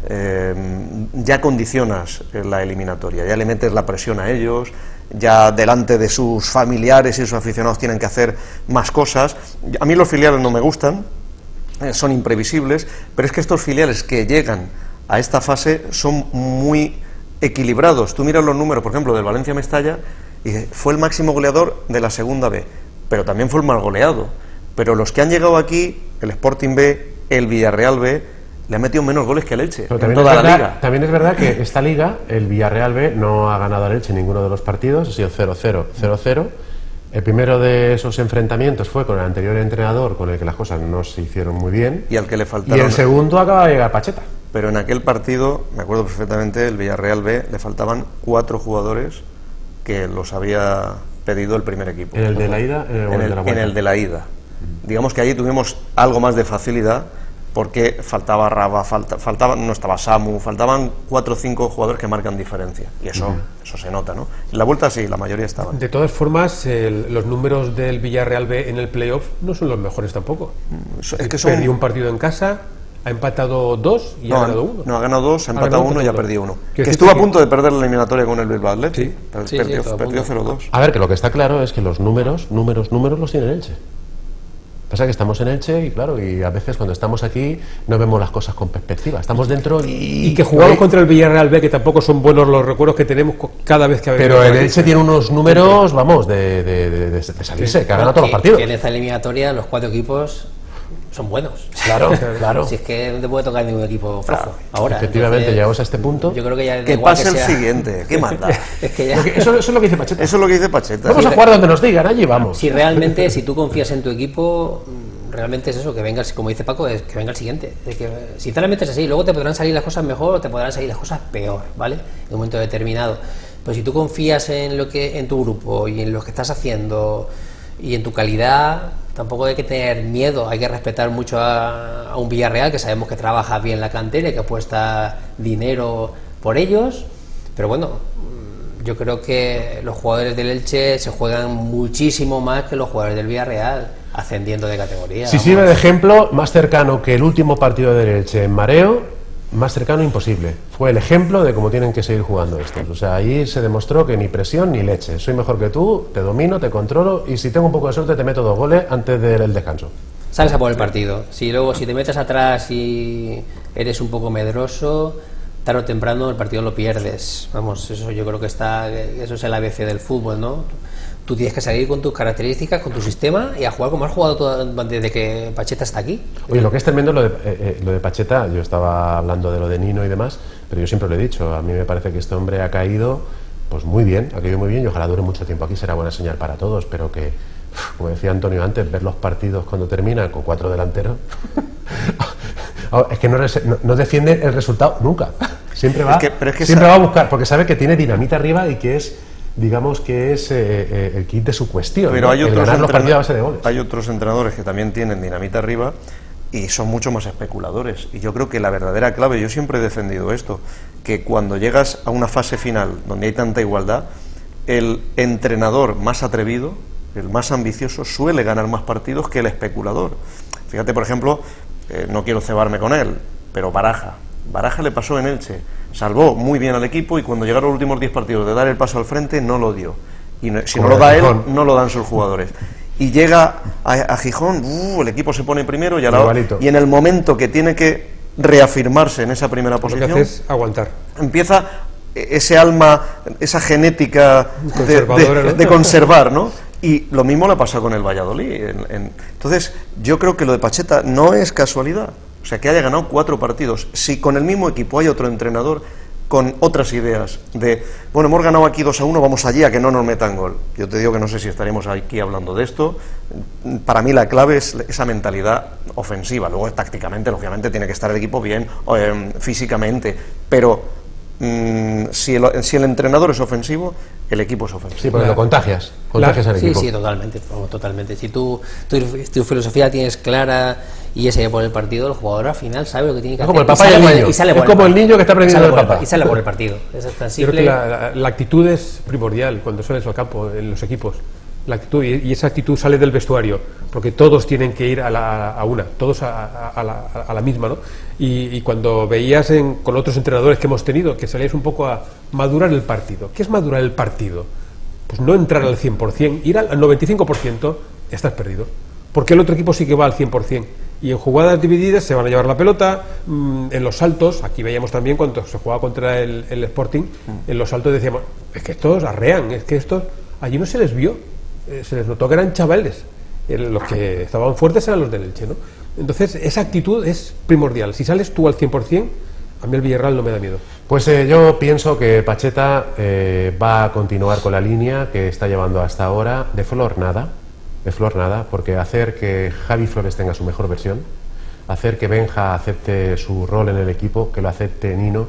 eh, ya condicionas la eliminatoria, ya le metes la presión a ellos, ya delante de sus familiares y sus aficionados tienen que hacer más cosas. A mí los filiales no me gustan, eh, son imprevisibles, pero es que estos filiales que llegan a esta fase son muy equilibrados. Tú miras los números, por ejemplo, del Valencia Mestalla, y fue el máximo goleador de la segunda B, pero también fue el más goleado. Pero los que han llegado aquí, el Sporting B, el Villarreal B, le han metido menos goles que el Elche Pero en también, toda es la verdad, liga. también es verdad que esta liga, el Villarreal B, no ha ganado al Elche en ninguno de los partidos, ha sido cero cero, cero cero. El primero de esos enfrentamientos fue con el anterior entrenador, con el que las cosas no se hicieron muy bien. Y al que le Y faltaron. el segundo acaba de llegar Pacheta. Pero en aquel partido, me acuerdo perfectamente, el Villarreal B le faltaban cuatro jugadores que los había pedido el primer equipo. ¿En el de la ida? En el, En el, de la en vuelta. el de la ida. Digamos que allí tuvimos algo más de facilidad porque faltaba Raba, falta, faltaba, no estaba Samu, faltaban cuatro o cinco jugadores que marcan diferencia. Y eso, uh-huh. eso se nota, ¿no? En la vuelta sí, la mayoría estaban. De todas formas, el, los números del Villarreal B en el playoff no son los mejores tampoco. Es, es que son... Perdió un partido en casa, ha empatado dos y no, ha ganado uno. No, ha ganado dos, ha empatado uno y ha perdido uno. Que decir estuvo que... a punto de perder la eliminatoria con el Bilbao Athletic. Sí. Per sí, perdió, sí, perdió cero dos. A ver, que lo que está claro es que los números, números, números los tiene el Elche. Pasa que estamos en Elche y claro, y a veces cuando estamos aquí no vemos las cosas con perspectiva. Estamos dentro y... Y que jugamos contra el Villarreal B, que tampoco son buenos los recuerdos que tenemos cada vez que... Pero el Elche tiene unos números, vamos, de, de, de, de salirse, sí, que ha ganado todos los partidos. Que en esta eliminatoria los cuatro equipos son buenos. Claro, claro. Si es que no te puede tocar ningún equipo flojo. Claro. Ahora, efectivamente, entonces, llegamos a este punto. Yo creo que ya que pase el siguiente, ¿qué manda? Es que ya... eso, eso es lo que dice Pacheta. Eso es lo que dice Pacheta. Vamos sí, a jugar donde nos digan, allí vamos. Si realmente, si tú confías en tu equipo, realmente es eso, que venga, como dice Paco, es que venga el siguiente. Es que, sinceramente es así, luego te podrán salir las cosas mejor o te podrán salir las cosas peor, ¿vale? En un momento determinado. Pero si tú confías en lo que en tu grupo y en lo que estás haciendo y en tu calidad, tampoco hay que tener miedo, hay que respetar mucho a, a un Villarreal, que sabemos que trabaja bien la cantera y que apuesta dinero por ellos, pero bueno, yo creo que los jugadores del Elche se juegan muchísimo más que los jugadores del Villarreal, ascendiendo de categoría. Si sirve de ejemplo, más cercano que el último partido del Elche en mareo, más cercano imposible. Fue el ejemplo de cómo tienen que seguir jugando estos. O sea, ahí se demostró que ni presión ni leche. Soy mejor que tú, te domino, te controlo y si tengo un poco de suerte te meto dos goles antes del descanso. Sales a por el partido. Si luego si te metes atrás y eres un poco medroso, tarde o temprano el partido lo pierdes. Vamos, eso yo creo que está, eso es el A B C del fútbol, ¿no? Tú tienes que salir con tus características, con tu sistema y a jugar como has jugado todo, desde que Pacheta está aquí. Oye, lo que es tremendo lo de, eh, lo de Pacheta, yo estaba hablando de lo de Nino y demás, pero yo siempre lo he dicho, a mí me parece que este hombre ha caído pues muy bien, ha caído muy bien y ojalá dure mucho tiempo aquí, será buena señal para todos, pero que, como decía Antonio antes, ver los partidos cuando terminan con cuatro delanteros, es que no, no, no defiende el resultado nunca, siempre va, es que, pero es que siempre esa... va a buscar, porque sabe que tiene dinamita arriba y que es... digamos que es eh, eh, el kit de su cuestión, pero ¿no? hay, el otros ganar los partidos a base de goles. Hay otros entrenadores que también tienen dinamita arriba y son mucho más especuladores y yo creo que la verdadera clave, yo siempre he defendido esto, que cuando llegas a una fase final donde hay tanta igualdad, el entrenador más atrevido, el más ambicioso, suele ganar más partidos que el especulador. Fíjate, por ejemplo, eh, no quiero cebarme con él, pero Baraja Baraja le pasó en Elche, salvó muy bien al equipo y cuando llegaron los últimos diez partidos de dar el paso al frente no lo dio, y no, si Como no lo da Gijón. él, no lo dan sus jugadores y llega a, a Gijón, uh, el equipo se pone primero y, a la, y en el momento que tiene que reafirmarse en esa primera posición, lo que hace es aguantar, empieza ese alma, esa genética de, de, ¿no? de conservar, ¿no? Y lo mismo le ha pasado con el Valladolid en, en, entonces yo creo que lo de Pacheta no es casualidad. O sea, que haya ganado cuatro partidos. Si con el mismo equipo hay otro entrenador con otras ideas de, bueno, hemos ganado aquí dos a uno, vamos allí a que no nos metan gol. Yo te digo que no sé si estaremos aquí hablando de esto. Para mí la clave es esa mentalidad ofensiva. Luego, tácticamente, lógicamente, tiene que estar el equipo bien, eh, físicamente. Pero mmm, si, el, si el entrenador es ofensivo, el equipo es ofensivo. Sí, porque lo contagias. Contagias al equipo. Sí, sí, totalmente. totalmente. Si tú, tu, tu filosofía tienes clara y ese por el partido, el jugador al final sabe lo que tiene que es hacer. Como el papá y, y el niño. Y sale es como el niño que está aprendiendo del papá. Y sale por el partido. Es tan simple. Yo creo que la, la, la actitud es primordial cuando sales al campo en los equipos. la actitud, y, y esa actitud sale del vestuario, porque todos tienen que ir a, la, a una, todos a, a, a, la, a la misma, ¿no? Y, y cuando veías en, con otros entrenadores que hemos tenido, que salías un poco a madurar el partido. ¿Qué es madurar el partido? Pues no entrar al cien por cien, ir al noventa y cinco por ciento, estás perdido. Porque el otro equipo sí que va al cien por cien. Y en jugadas divididas se van a llevar la pelota, mmm, en los saltos, aquí veíamos también cuando se jugaba contra el, el Sporting, en los saltos decíamos, es que estos arrean, es que estos, allí no se les vio, eh, se les notó que eran chavales, eh, los que estaban fuertes eran los del Elche, ¿no? Entonces esa actitud es primordial, si sales tú al cien por cien, a mí el Villarreal no me da miedo. Pues eh, yo pienso que Pacheta eh, va a continuar con la línea que está llevando hasta ahora, de flor nada, de flor nada, porque hacer que Javi Flores tenga su mejor versión, hacer que Benja acepte su rol en el equipo, que lo acepte Nino,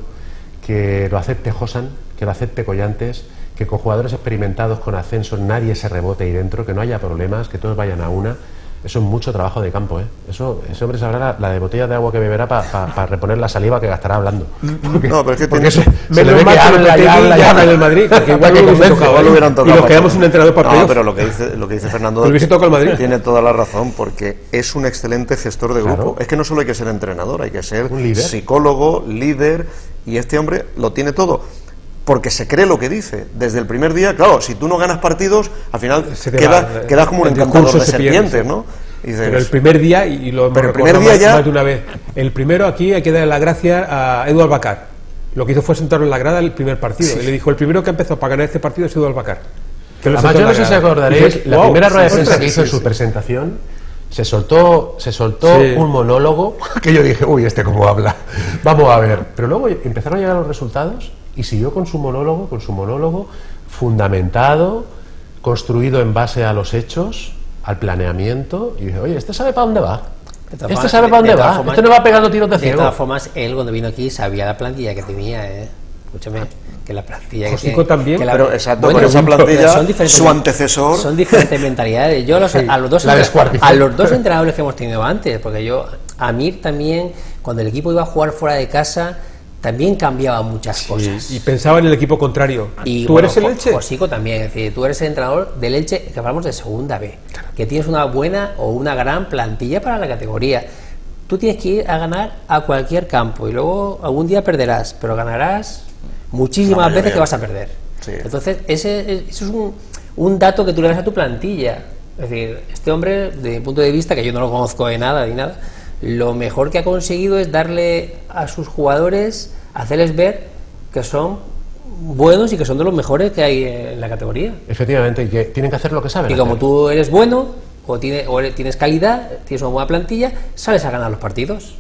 que lo acepte Josan, que lo acepte Collantes, que con jugadores experimentados con ascenso nadie se rebote ahí dentro, que no haya problemas, que todos vayan a una. Eso es mucho trabajo de campo, ¿eh? Eso, ese hombre sabrá la, la de botella de agua que beberá para pa, pa reponer la saliva que gastará hablando. Porque, no, pero es que porque tiene... se, se le ve que habla y habla y habla en el Madrid, porque igual, que convence, igual lo hubieran tocado. Y nos quedamos un entrenador para No, playoff. pero lo que dice, lo que dice Fernando el Madrid tiene toda la razón, porque es un excelente gestor de grupo. Claro. Es que no solo hay que ser entrenador, hay que ser un líder, psicólogo, líder, y este hombre lo tiene todo. Porque se cree lo que dice. Desde el primer día, claro, si tú no ganas partidos, al final queda, va, quedas como un encantador de serpientes, pierde, ¿no? Y dices, pero el primer día, y lo hemos recordado más, ya... más de una vez, el primero aquí hay que darle la gracia a Edu Albacar. Lo que hizo fue sentarlo en la grada el primer partido. Sí. Y le dijo, el primero que empezó para ganar este partido es Edu Albacar. Además, yo no sé si acordaréis, la wow, primera rueda de prensa que hizo en su presentación, se soltó, se soltó sí. un monólogo que yo dije, uy, este cómo habla, vamos a ver. Pero luego empezaron a llegar los resultados y siguió con su monólogo, con su monólogo fundamentado, construido en base a los hechos, al planeamiento, y dije, oye, ¿este sabe para dónde va? ¿Este formas, sabe para dónde va? Formas, ¿Este no va pegando tiros de ciego? De todas formas, él cuando vino aquí sabía la plantilla que tenía, ¿eh? Escúchame, que la plantilla que tiene... también, que la, pero exacto, bueno, con esa plantilla, su antecesor... Son diferentes mentalidades. Yo los, sí, a, los dos a los dos entrenadores que hemos tenido antes, porque yo, a Mir también, cuando el equipo iba a jugar fuera de casa, también cambiaba muchas sí, cosas. Y pensaba en el equipo contrario. Y, ¿Tú bueno, eres el Elche? Josico también, es decir, tú eres el entrenador del Elche, que hablamos de segunda B, que tienes una buena o una gran plantilla para la categoría. Tú tienes que ir a ganar a cualquier campo y luego algún día perderás, pero ganarás muchísimas no, veces que vas a perder. Sí. Entonces, ese, eso es un, un dato que tú le das a tu plantilla. Es decir, este hombre, desde mi punto de vista, que yo no lo conozco de nada ni nada, lo mejor que ha conseguido es darle a sus jugadores, hacerles ver que son buenos y que son de los mejores que hay en la categoría. Efectivamente, y que tienen que hacer lo que saben. Y hacer. Como tú eres bueno, o, tiene, o eres, tienes calidad, tienes una buena plantilla, sales a ganar los partidos.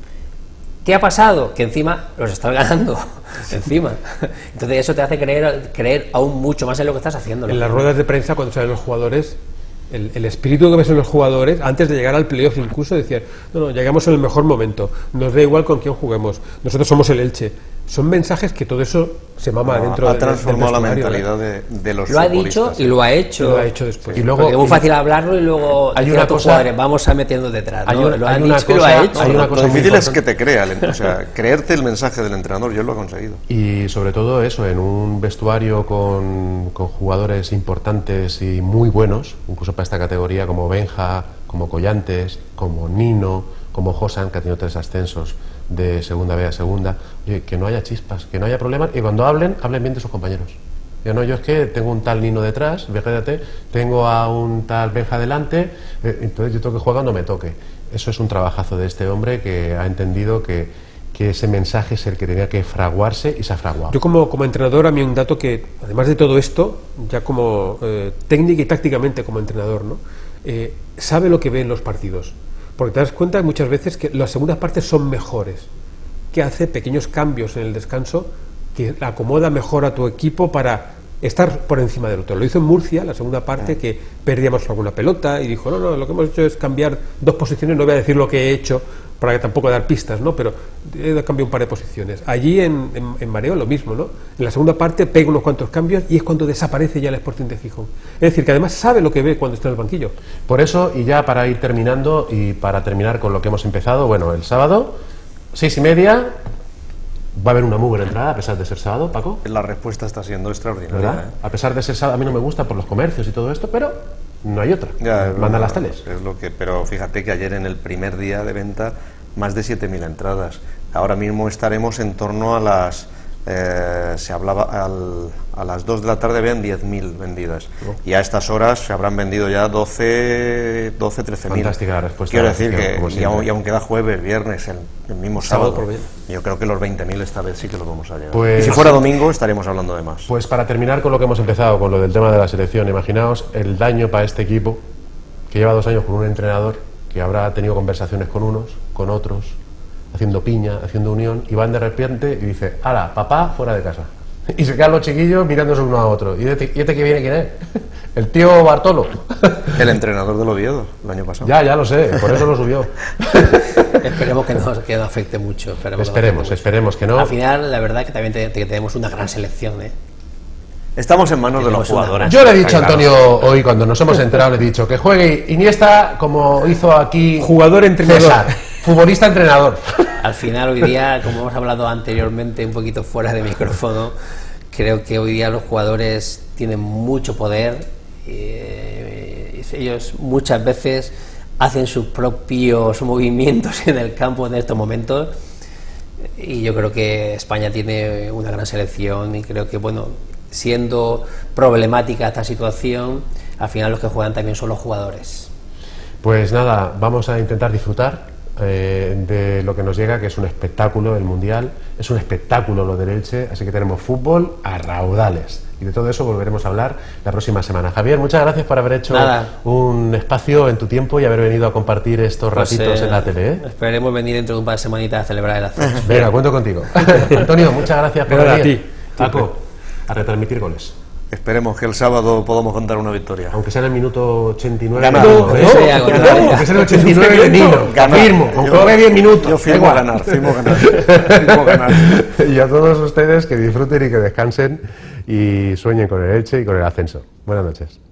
¿Qué ha pasado? Que encima los estás ganando. encima. Entonces eso te hace creer, creer aún mucho más en lo que estás haciendo. En las ruedas de prensa, cuando salen los jugadores, El, el espíritu que ves en los jugadores, antes de llegar al playoff incluso, decían, no, no, llegamos en el mejor momento, nos da igual con quién juguemos, nosotros somos el Elche. Son mensajes que todo eso se mama no, dentro ha de, transformado de, la mentalidad de, de los lo ha dicho y lo ha hecho, lo ha hecho después. Y luego, porque es muy fácil hablarlo y luego hay una cosa, jugadores, vamos a metiendo detrás, ¿no? Hay una, lo ha hay dicho una cosa, y lo ha hecho. Hay una cosa lo difícil es que te crea, o sea, creerte el mensaje del entrenador, yo lo he conseguido. Y sobre todo eso, en un vestuario con, con jugadores importantes y muy buenos, incluso para esta categoría, como Benja, como Collantes, como Nino, como Josan, que ha tenido tres ascensos de segunda B a segunda, oye, que no haya chispas, que no haya problemas, y cuando hablen, hablen bien de sus compañeros. Ya no, yo es que tengo un tal Nino detrás, fíjate, tengo a un tal Benja delante, eh, entonces yo tengo que jugar cuando me toque. Eso es un trabajazo de este hombre que ha entendido que, que ese mensaje es el que tenía que fraguarse y se ha fraguado. Yo como, como entrenador, a mí un dato que, además de todo esto, ya como eh, técnica y tácticamente como entrenador, ¿no? Eh, sabe lo que ve en los partidos. Porque te das cuenta muchas veces que las segundas partes son mejores, que hace pequeños cambios en el descanso que acomoda mejor a tu equipo para estar por encima del otro. Lo hizo en Murcia, la segunda parte, ah. que perdíamos alguna pelota y dijo, no, no, lo que hemos hecho es cambiar dos posiciones, no voy a decir lo que he hecho para que tampoco dar pistas, ¿no? Pero he cambiado un par de posiciones. Allí en, en, en Mareo lo mismo, ¿no? En la segunda parte pega unos cuantos cambios y es cuando desaparece ya el Sporting de Gijón. Es decir, que además sabe lo que ve cuando está en el banquillo. Por eso, y ya para ir terminando y para terminar con lo que hemos empezado, bueno, el sábado, seis y media, Va a haber una muy buena entrada a pesar de ser sábado, Paco. La respuesta está siendo extraordinaria. ¿Verdad? ¿eh? A pesar de ser sábado, a mí no me gusta por los comercios y todo esto, pero no hay otra. Ya, Mandan lo, las teles. Es lo que, pero fíjate que ayer en el primer día de venta, más de siete mil entradas. Ahora mismo estaremos en torno a las... Eh, se hablaba al, a las dos de la tarde habían diez mil vendidas Oh. y a estas horas se habrán vendido ya doce, trece mil. Fantástica la respuesta. Quiero decir Como que y siempre. aún, y aún queda jueves, viernes, el, el mismo Sábado sábado. por mañana. Yo creo que los veinte mil esta vez sí que los vamos a llegar. Pues- y si fuera domingo estaríamos hablando de más. Pues para terminar con lo que hemos empezado, con lo del tema de la selección, imaginaos el daño para este equipo que lleva dos años con un entrenador que habrá tenido conversaciones con unos, con otros, haciendo piña, haciendo unión, y van de repente y dice, ala, papá, fuera de casa. Y se quedan los chiquillos mirándose uno a otro. ¿Y este, y este que viene quién es? El tío Bartolo. El entrenador del Oviedo el año pasado. Ya, ya lo sé, por eso lo subió. Esperemos que no, que no afecte mucho. Esperemos, que no Esperemos, afecte mucho. esperemos que no. Al final, la verdad que también te- te- tenemos una gran selección, ¿eh? Estamos en manos de los Tenemos una jugadores. Yo le he dicho a Claro. Antonio hoy, cuando nos hemos enterado, le he dicho que juegue Iniesta como hizo aquí Jugador, entrenador. César, futbolista, entrenador. Al final, hoy día, como hemos hablado anteriormente, un poquito fuera de micrófono, creo que hoy día los jugadores tienen mucho poder. eh, ellos muchas veces hacen sus propios movimientos en el campo en estos momentos. Y yo creo que España tiene una gran selección y creo que, bueno, siendo problemática esta situación, al final los que juegan también son los jugadores. Pues nada, vamos a intentar disfrutar eh, de lo que nos llega, que es un espectáculo, el Mundial, es un espectáculo lo del Elche, así que tenemos fútbol a raudales. Y de todo eso volveremos a hablar la próxima semana. Javier, muchas gracias por haber hecho Nada. un espacio en tu tiempo y haber venido a compartir estos Pues, ratitos eh, en la tele. ¿eh? Esperemos venir dentro de un par de semanitas a celebrar el ascenso. Venga, cuento contigo. Antonio, muchas gracias por Nada, venir. a ti. Paco, a retransmitir goles. Esperemos que el sábado podamos contar una victoria. Aunque sea en el minuto ochenta y nueve. Ganar. de No, Nino, ¿eh? eso ya, No, ganar. aunque sea en el ochenta y nueve de Nino. Ganar. Firmo, aunque Yo- juegue diez minutos. Yo firmo da a igual. ganar, firmo a ganar. Firmo a ganar. Y a todos ustedes que disfruten y que descansen y sueñen con el Elche y con el ascenso. Buenas noches.